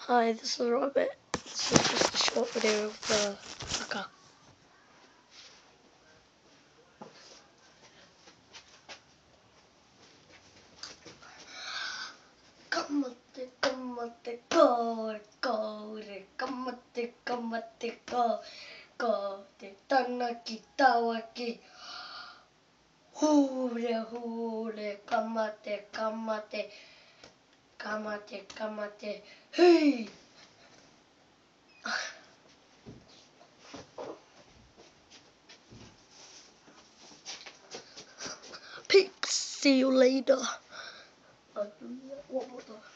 Hi, this is Robert. This is just a short video of the fucker. Kamate, kamate, go, go, kamate, kamate, go, go, tanaki, tawaki, hure, hure, kamate, kamate, kamate, kamate, hey! Peace, see you later. I'll do that one more time.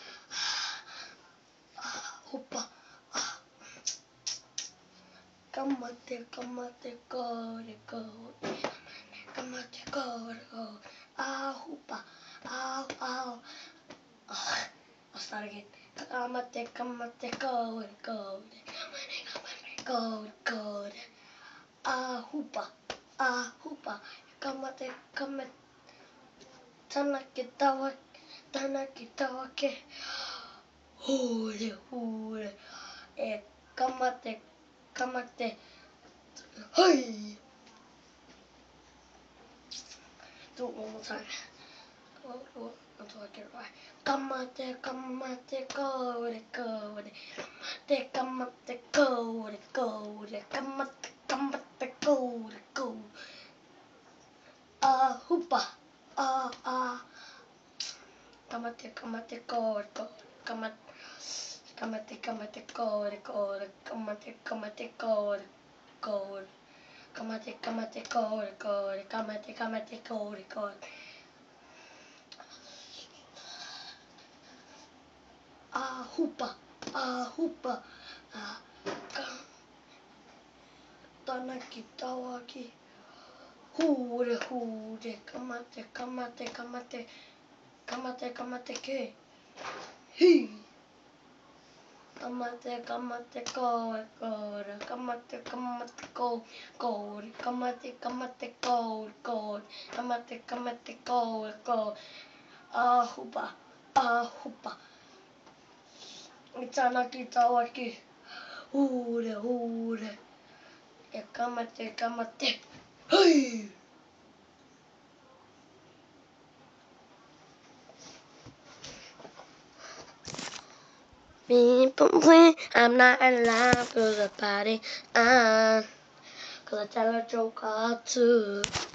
Hoppa. Kamate, kamate, go, go. Kamate, go, go. Hoppa. Ow, ow. I'll start again. Kamate, kamate, go, go. Kamate, kamate, go, go. Hoppa. Hoppa. Kamate, kamate. Tanaki, tawaki. Tanaki, tawaki. Hure, hure. Kamate, kamate. Hey! Do it one more time. Until I get it right. Kamate, kamate, go, go. Kamate, kamate, go, go. Kamate, kamate, go, go. Hoopa. Kamate, kamate, go, go. Kamate, kamate, go, go. Kamate, kamate, go, go. Kamate, kamate, go, go. Kamate, kamate, go, go. Hoopa. Hoopa. Tanaki, tawaki. Hure, hure. Kamate, kamate, kamate. Kamate, kamate, ke. Hey. Kamate, kamate, go, go. Kamate, kamate, go, go. Kamate, kamate, go, go. Kamate, kamate, go, go. Hoopa. Hoopa. Tanaki, tawaki. Hure, hure. Kamate, kamate. Hey! People, I'm not allowed to the party. Cause I tell a joke or two.